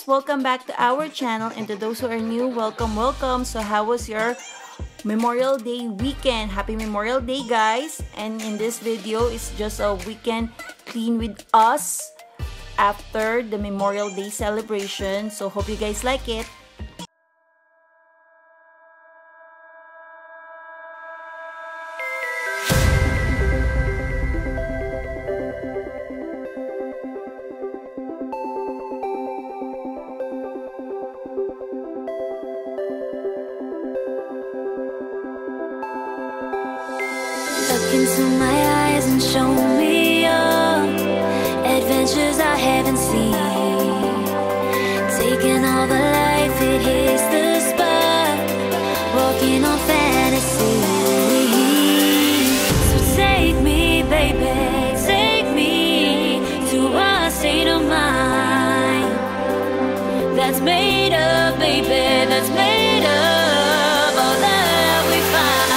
guys, welcome back to our channel, and to those who are new, welcome. So how was your Memorial Day weekend? Happy Memorial Day, guys. And in this video, it's just a weekend clean with us after the Memorial Day celebration. So hope you guys like it. Look into my eyes and show me your adventures I haven't seen. Taking all the life, it hits the spot. Walking on fantasy. So take me, baby, take me to a state of mind that's made up, baby, that's made up all that we find.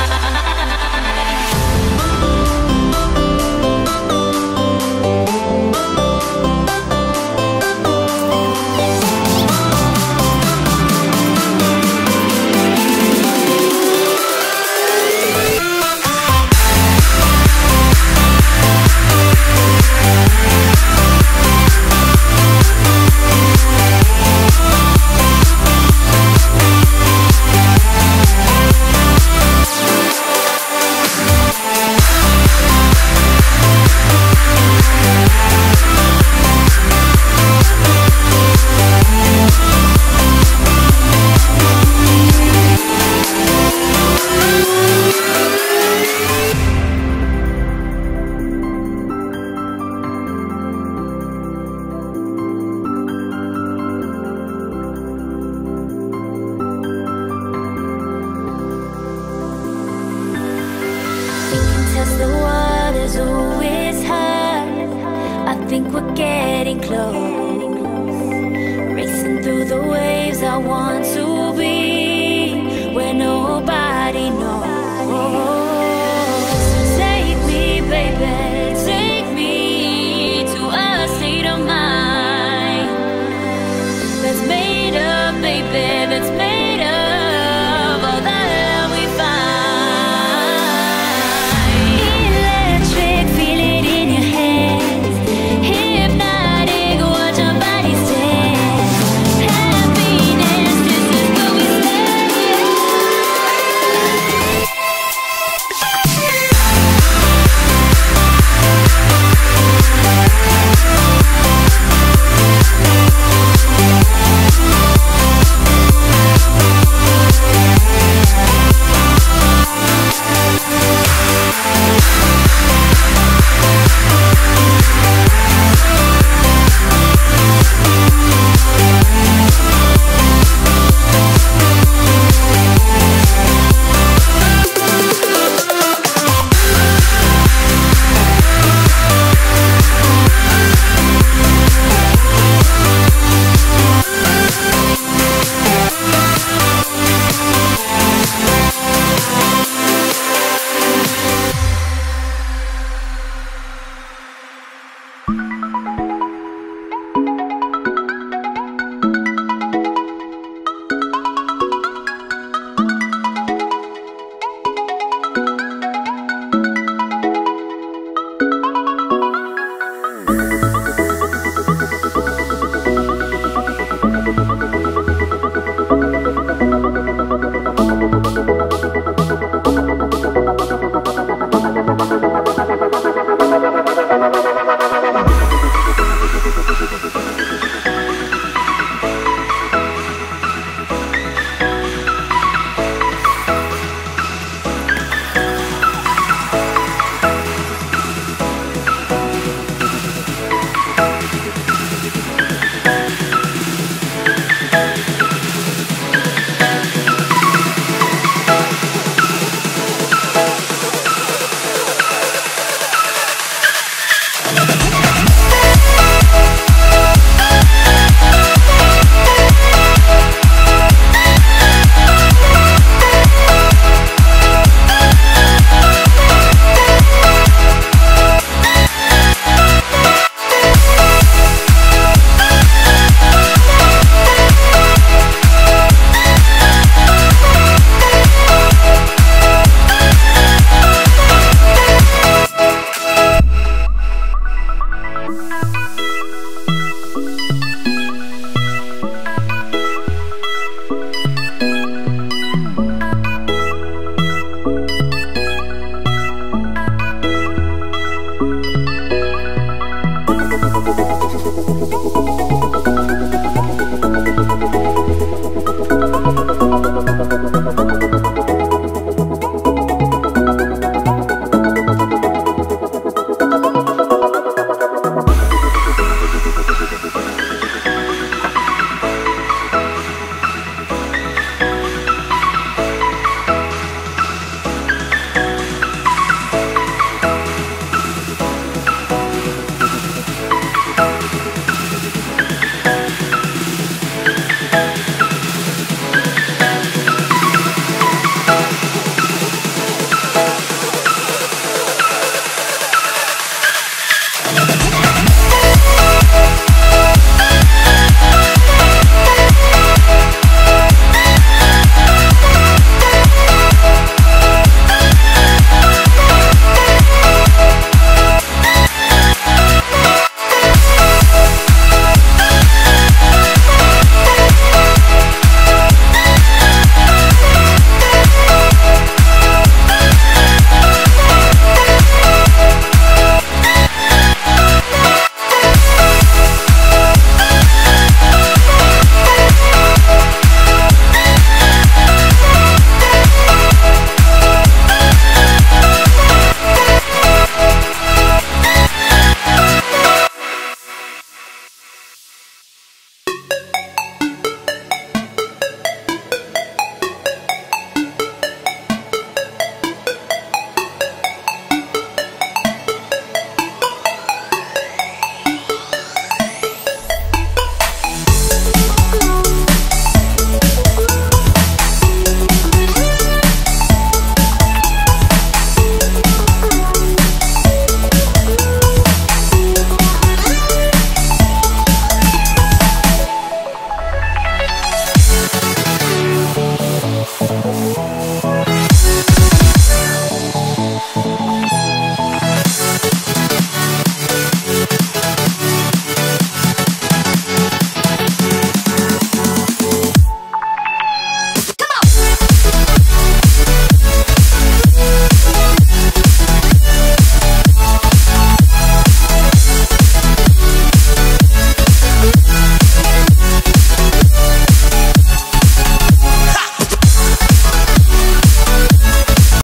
The water's always high. I think we're getting close. Racing through the waves, I want to be where nobody